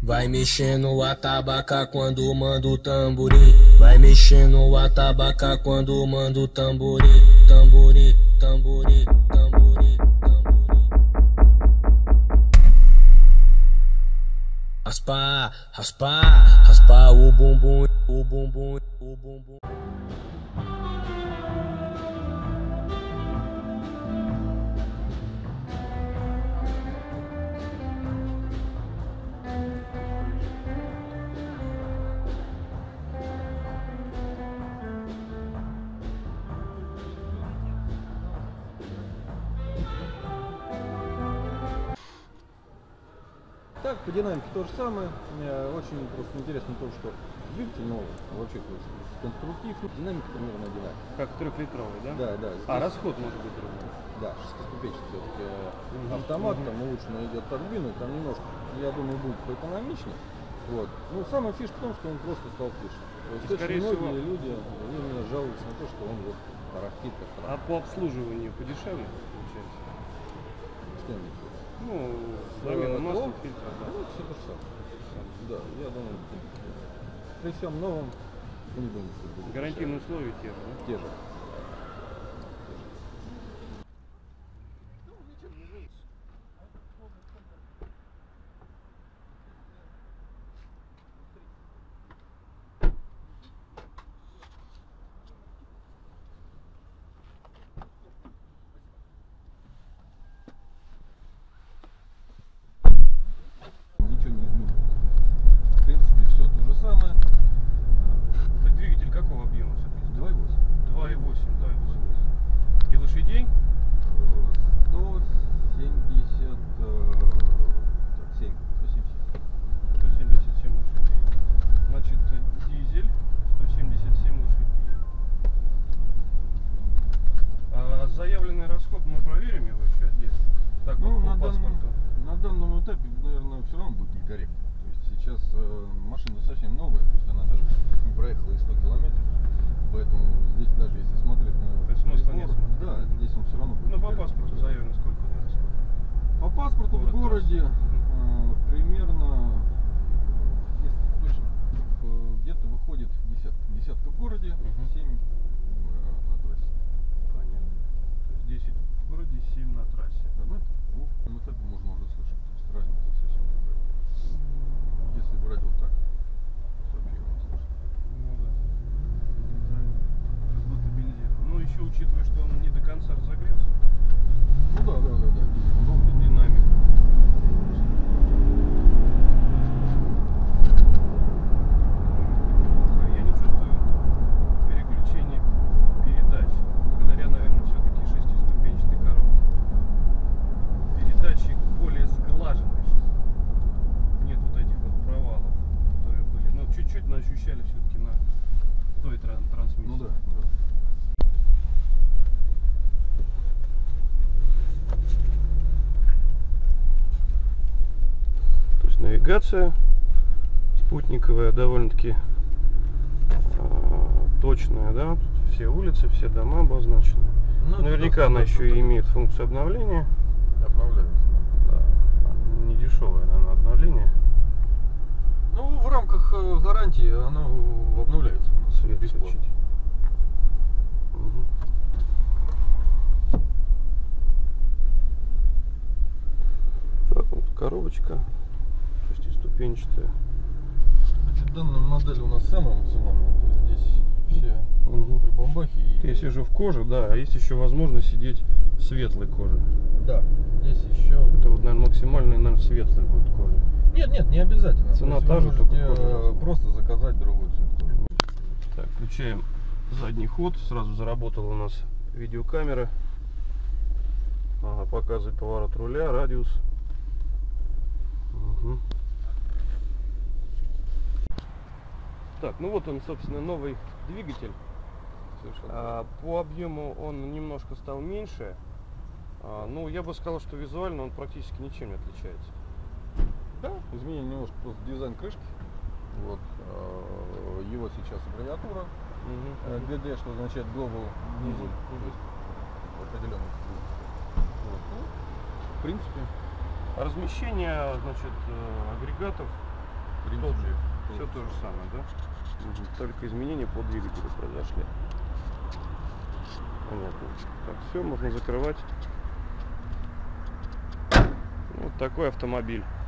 Vai mexendo o atabaca quando manda o tamborim. Vai mexendo o atabaca quando manda o tamborim. Tamborim, tamborim, tamborim, tamborim. Raspa, raspa, raspa o bumbum, o bumbum, o bumbum. Так, по динамике то же самое. Мне очень просто интересно то, что двигатель новый, вообще конструктив, динамика примерно одинаковая. Как 3-литровый, да? Да, да. А расход может быть другой? Да, шестиступенчатый все-таки автомат, там улучшенно идет турбина, там немножко, я думаю, будет поэкономичнее. Вот. Ну, самая фишка в том, что он просто стал тише. То есть очень многие люди именно жалуются на то, что он вот тарахтит как-то. А по обслуживанию подешевле получается? Что имеется в виду? Ну, замена масла, фильтра, да. Ну, все то же самое. Да, я думаю, при всем новом, не думаю, что будет. Гарантийные условия те же, да? Те же. Ничего не изменилось. В принципе, все то же самое. Это двигатель какого объема, соответственно? 2.8. 2.8. И лошадей? 177 177 лошадей. Значит, дизель 177 лошадей. А заявленный расход мы проверим его еще отдельно? Так, ну, по паспорту. На данном этапе, наверное, все равно будет некорректно. То есть сейчас машина совсем новая, то есть она даже не проехала и 100 километров. Поэтому здесь даже если смотреть на... То есть смысла нет смотреть? Да, здесь он все равно будет. Ну, по паспорту заявлено сколько у него расход? По паспорту в городе примерно, если точно, где-то выходит десятка в городе, 7 на трассе. Понятно. То есть 10 в городе, 7 на трассе. Да, ну, в этом этапе можно уже слышать, то есть разница совсем другая. Если брать вот так, то вообще не слышно. Ну да. Как будто бензин. Ну, еще учитывая, что он не до конца разогрелся. Ну да. Динамик. Я не чувствую переключения передач. Благодаря, наверное, все-таки шестиступенчатой коробке. Передачи более сглаженные, что ли. Нет вот этих вот провалов, которые были. Но чуть-чуть мы ощущали все-таки на той трансмиссии. Ну да. То есть навигация спутниковая довольно-таки точная, да? Все улицы, все дома обозначены. Ну, наверняка она еще и имеет функцию обновления. Обновляется. Да. Не дешевое, наверное, обновление. Ну, в рамках гарантии оно обновляется. Свет включить. Угу. Так, вот коробочка шестиступенчатая. Данная модель у нас самая максимальная, то есть здесь все прибамбахи. Я сижу в коже, да, а есть еще возможность сидеть в светлой коже. Да, здесь еще... Это вот, наверное, максимальная, наверное, светлая будет кожа. Нет, не обязательно. Цена та же, только кожа. Просто заказать другой цвет кожи. Так, включаем задний ход, сразу заработала у нас видеокамера. Ага, показывает поворот руля, радиус. Угу. Так, ну вот он, собственно, новый двигатель. По объему он немножко стал меньше. Ну, я бы сказал, что визуально он практически ничем не отличается. Да, изменили немножко просто дизайн крышки. Вот, его сейчас аббревиатура. GD, что означает Global Diesel. То есть определенный. Вот. Ну, в принципе. Размещение, значит, агрегатов принципе, Все то же самое, да? Только изменения по двигателю произошли. Понятно. Так, все, можно закрывать. Вот такой автомобиль.